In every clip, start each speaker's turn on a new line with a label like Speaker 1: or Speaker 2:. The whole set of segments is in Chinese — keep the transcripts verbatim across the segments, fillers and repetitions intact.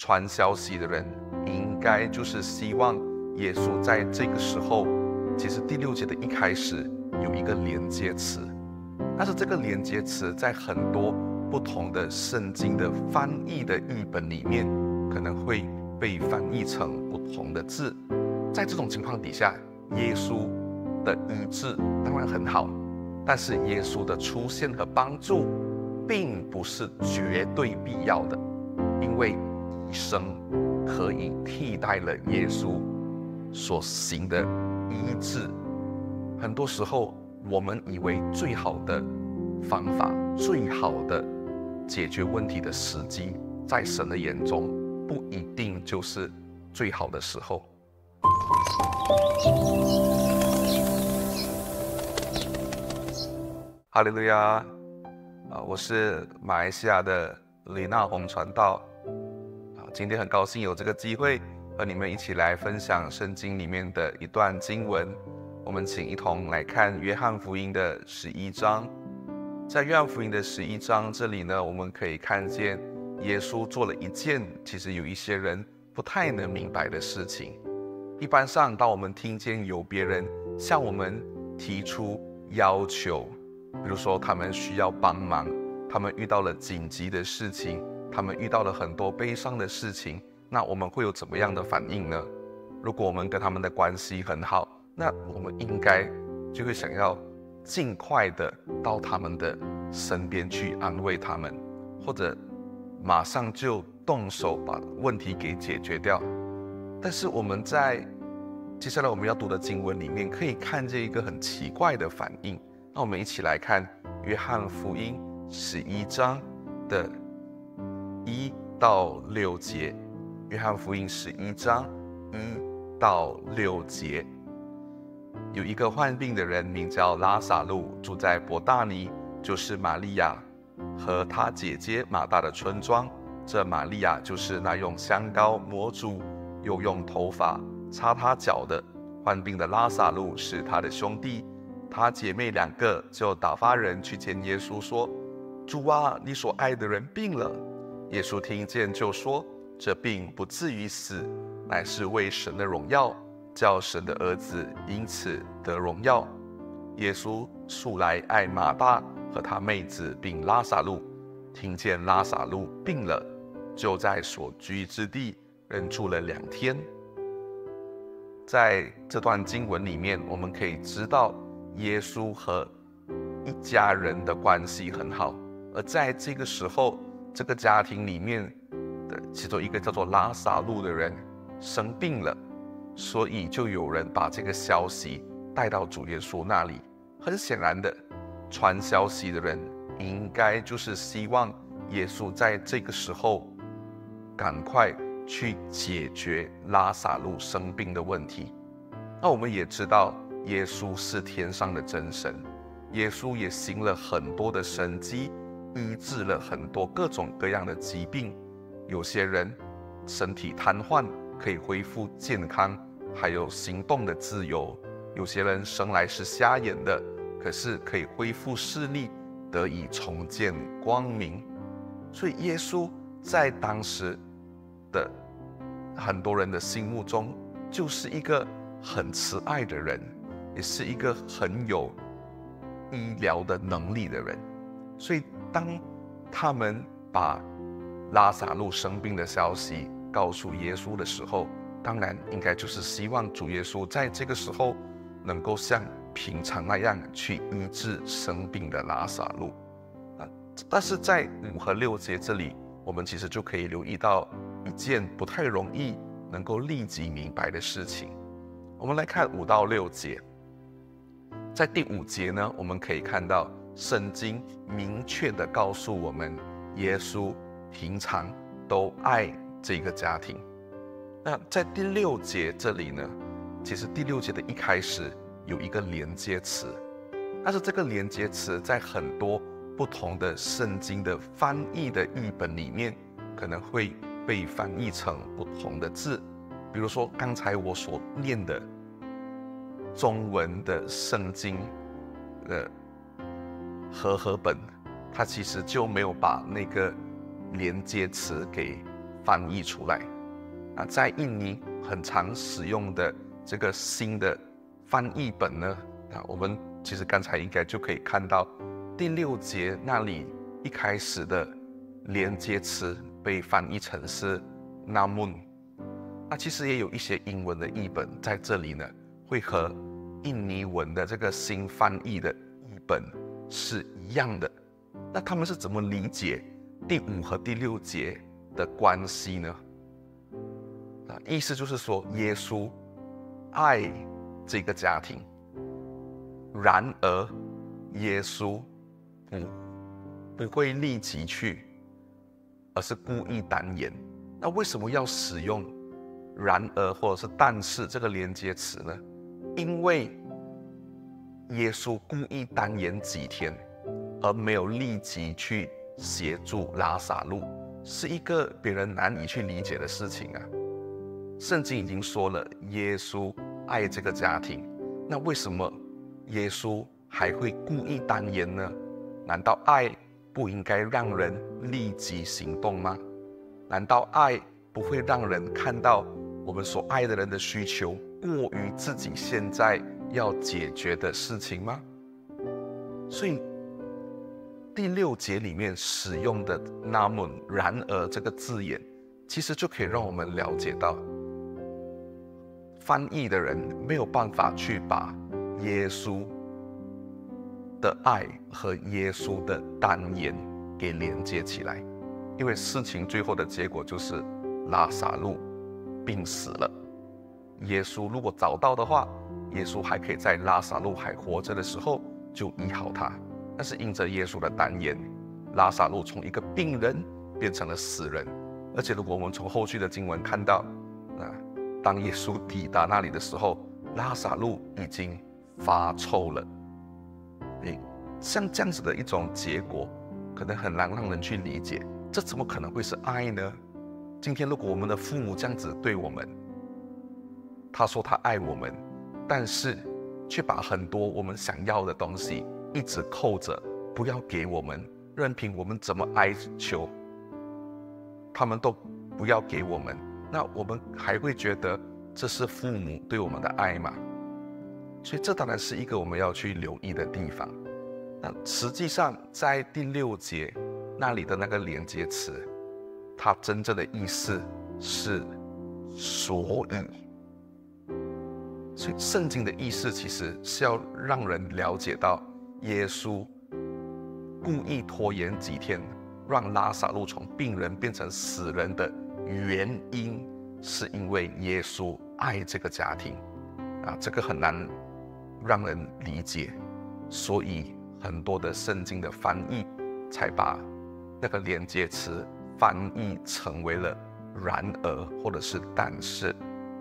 Speaker 1: 传消息的人应该就是希望耶稣在这个时候，其实第六节的一开始有一个连接词，但是这个连接词在很多不同的圣经的翻译的译本里面，可能会被翻译成不同的字。在这种情况底下，耶稣的医治当然很好，但是耶稣的出现和帮助并不是绝对必要的，因为医生可以替代了耶稣所行的医治。很多时候我们以为最好的方法，最好的解决问题的时机，在神的眼中不一定就是最好的时候。哈利路亚！啊，我是马来西亚的李纳宏传道。啊，今天很高兴有这个机会和你们一起来分享圣经里面的一段经文。我们请一同来看约翰福音的十一章。在约翰福音的十一章这里呢，我们可以看见耶稣做了一件其实有一些人不太能明白的事情。一般上，当我们听见有别人向我们提出要求，比如说他们需要帮忙，他们遇到了紧急的事情，他们遇到了很多悲伤的事情，那我们会有怎么样的反应呢？如果我们跟他们的关系很好，那我们应该就会想要尽快的到他们的身边去安慰他们，或者马上就动手把问题给解决掉。但是我们在接下来我们要读的经文里面可以看见一个很奇怪的反应。那我们一起来看约翰福音十一章的一到六节。约翰福音十一章一到六节，有一个患病的人名叫拉撒路，住在伯大尼，就是玛利亚和他姐姐马大的村庄。这玛利亚就是那用香膏抹主，又用头发擦他脚的。患病的拉撒路是他的兄弟，他姐妹两个就打发人去见耶稣说：主啊，你所爱的人病了。耶稣听见就说：这病不至于死，乃是为神的荣耀，叫神的儿子因此得荣耀。耶稣素来爱马大和他妹子并拉撒路，听见拉撒路病了，就在所居之地仍住了两天。在这段经文里面，我们可以知道耶稣和一家人的关系很好，而在这个时候，这个家庭里面的其中一个叫做拉撒路的人生病了，所以就有人把这个消息带到主耶稣那里。很显然的，传消息的人应该就是希望耶稣在这个时候赶快去解决拉撒路生病的问题。那我们也知道耶稣是天上的真神，耶稣也行了很多的神迹，医治了很多各种各样的疾病。有些人身体瘫痪可以恢复健康，还有行动的自由；有些人生来是瞎眼的，可是可以恢复视力，得以重见光明。所以耶稣在当时的很多人的心目中，就是一个很慈爱的人，也是一个很有医疗的能力的人。所以当他们把拉撒路生病的消息告诉耶稣的时候，当然应该就是希望主耶稣在这个时候能够像平常那样去医治生病的拉撒路。但是在五和六节这里，我们其实就可以留意到一件不太容易能够立即明白的事情。我们来看五到六节。在第五节呢，我们可以看到圣经明确地告诉我们，耶稣平常都爱这个家庭。那在第六节这里呢，其实第六节的一开始有一个连接词，但是这个连接词在很多不同的圣经的翻译的译本里面，可能会被翻译成不同的字。比如说刚才我所念的中文的圣经的和合本，它其实就没有把那个连接词给翻译出来。那在印尼很常使用的这个新的翻译本呢，啊，我们其实刚才应该就可以看到第六节那里一开始的连接词被翻译成是 namun。那其实也有一些英文的译本在这里呢，会和印尼文的这个新翻译的译本是一样的。那他们是怎么理解第五和第六节的关系呢？啊，意思就是说，耶稣爱这个家庭，然而耶稣不不会立即去，而是故意单言。那为什么要使用然而或者是但是这个连接词呢？因为耶稣故意单言几天，而没有立即去协助拉撒路，是一个别人难以去理解的事情啊。圣经已经说了，耶稣爱这个家庭，那为什么耶稣还会故意单言呢？难道爱不应该让人立即行动吗？难道爱不会让人看到我们所爱的人的需求过于自己现在要解决的事情吗？所以第六节里面使用的 namun 然而这个字眼，其实就可以让我们了解到，翻译的人没有办法去把耶稣的爱和耶稣的单言给连接起来，因为事情最后的结果就是拉撒路病死了。耶稣如果找到的话，耶稣还可以在拉撒路还活着的时候就医好他。但是因着耶稣的单言，拉撒路从一个病人变成了死人。而且如果我们从后续的经文看到，啊，当耶稣抵达那里的时候，拉撒路已经发臭了。诶，像这样子的一种结果，可能很难让人去理解，这怎么可能会是爱呢？今天如果我们的父母这样子对我们，他说他爱我们，但是却把很多我们想要的东西一直扣着，不要给我们，任凭我们怎么哀求，他们都不要给我们，那我们还会觉得这是父母对我们的爱吗？所以这当然是一个我们要去留意的地方。那实际上在第六节那里的那个连接词，它真正的意思是所以。所以圣经的意思其实是要让人了解到，耶稣故意拖延几天，让拉撒路从病人变成死人的原因，是因为耶稣爱这个家庭啊，这个很难让人理解，所以很多的圣经的翻译才把那个连接词翻译成为了然而或者是但是。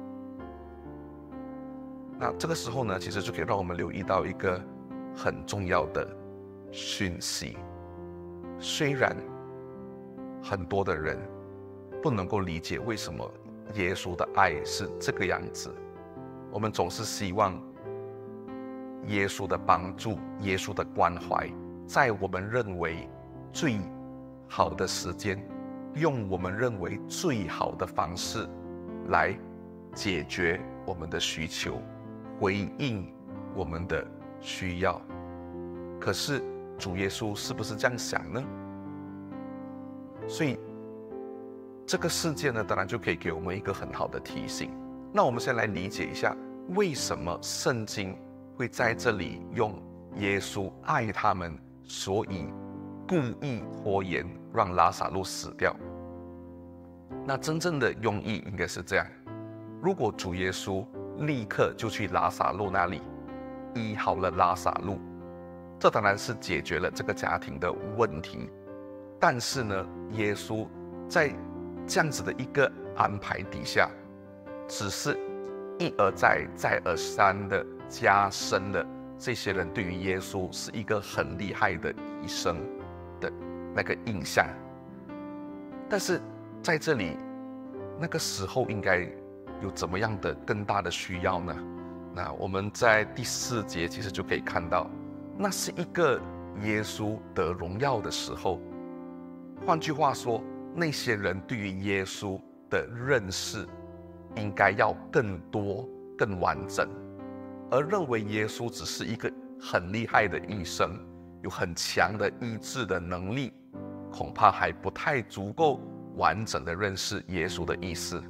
Speaker 1: 那这个时候呢，其实就可以让我们留意到一个很重要的讯息。虽然很多的人不能够理解为什么耶稣的爱是这个样子，我们总是希望耶稣的帮助、耶稣的关怀，在我们认为最好的时间，用我们认为最好的方式来解决我们的需求，回应我们的需要。可是主耶稣是不是这样想呢？所以这个事件呢，当然就可以给我们一个很好的提醒。那我们先来理解一下，为什么圣经会在这里用耶稣爱他们，所以故意拖延让拉撒路死掉。那真正的用意应该是这样：如果主耶稣立刻就去拉撒路那里医好了拉撒路，这当然是解决了这个家庭的问题。但是呢，耶稣在这样子的一个安排底下，只是一而再再而三的加深了这些人对于耶稣是一个很厉害的医生的那个印象。但是在这里那个时候应该有怎么样的更大的需要呢？那我们在第四节其实就可以看到，那是一个耶稣得荣耀的时候。换句话说， 那些人对于耶稣的认识应该要更多、更完整，而认为耶稣只是一个很厉害的医生，有很强的医治的能力，恐怕还不太足够完整的认识耶稣的意思。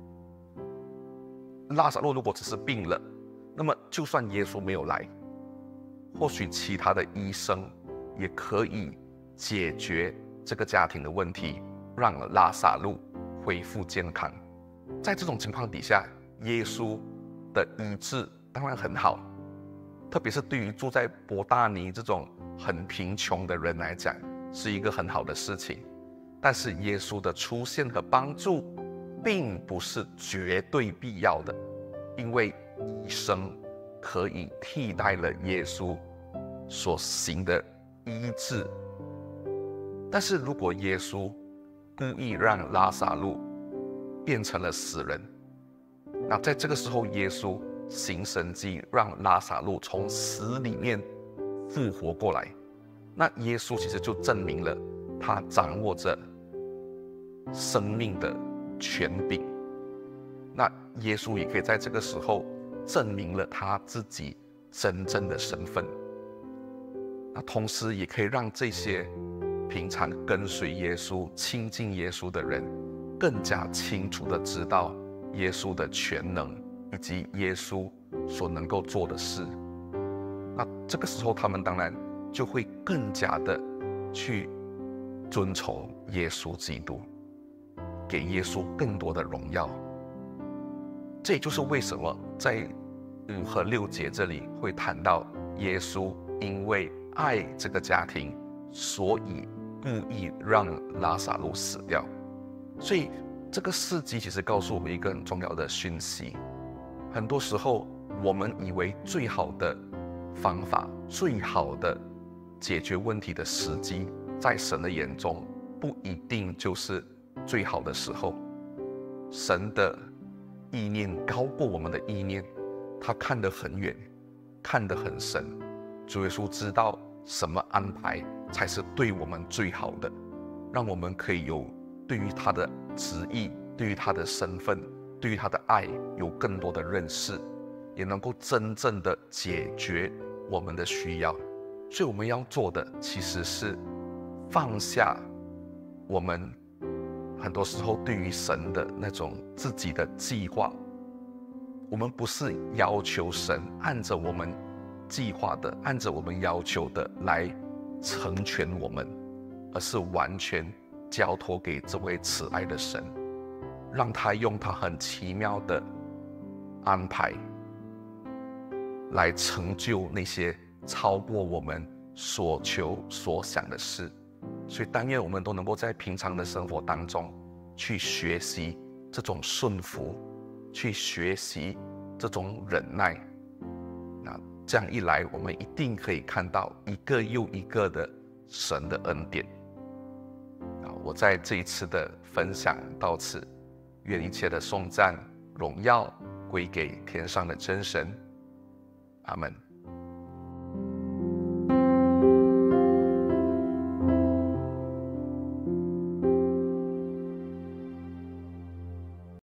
Speaker 1: 拉撒路如果只是病了，那么就算耶稣没有来，或许其他的医生也可以解决这个家庭的问题，让拉撒路恢复健康。在这种情况底下，耶稣的医治当然很好，特别是对于住在伯大尼这种很贫穷的人来讲，是一个很好的事情。但是耶稣的出现和帮助并不是绝对必要的，因为医生可以替代了耶稣所行的医治。但是如果耶稣故意让拉撒路变成了死人，那在这个时候耶稣行神迹，让拉撒路从死里面复活过来，那耶稣其实就证明了他掌握着生命的权柄。那耶稣也可以在这个时候证明了他自己真正的身份，那同时也可以让这些平常跟随耶稣、亲近耶稣的人更加清楚地知道耶稣的全能以及耶稣所能够做的事。那这个时候他们当然就会更加的去尊崇耶稣基督，给耶稣更多的荣耀。这也就是为什么在五和六节这里会谈到耶稣因为爱这个家庭，所以故意让拉撒路死掉。所以这个事迹其实告诉我们一个很重要的讯息，很多时候我们以为最好的方法、最好的解决问题的时机，在神的眼中不一定就是最好的时候。神的意念高过我们的意念，他看得很远，看得很深。主耶稣知道什么安排才是对我们最好的，让我们可以有对于他的旨意、对于他的身份、对于他的爱有更多的认识，也能够真正的解决我们的需要。所以我们要做的其实是放下我们很多时候对于神的那种自己的计划。我们不是要求神按着我们计划的、按着我们要求的来成全我们，而是完全交托给这位慈爱的神，让他用他很奇妙的安排来成就那些超过我们所求所想的事。所以但愿我们都能够在平常的生活当中去学习这种顺服，去学习这种忍耐。那这样一来，我们一定可以看到一个又一个的神的恩典。我在这一次的分享到此，愿一切的颂赞荣耀归给天上的真神。阿们。